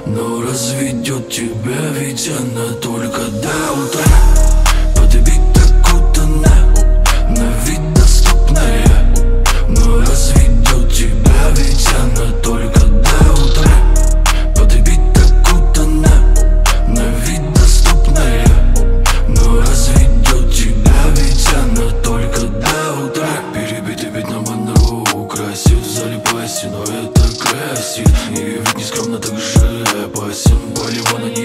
но разведет тебя, ведь она только до утра. Подбит окутанная, на вид доступная, но разведет тебя, ведь она только до утра. Подбит окутанная, на вид доступная, но разведет тебя, ведь она только до утра. Перебитый ведь на Монро красив, залипайся, но это красит. И ведь не скромно, так же опасен. Полигона не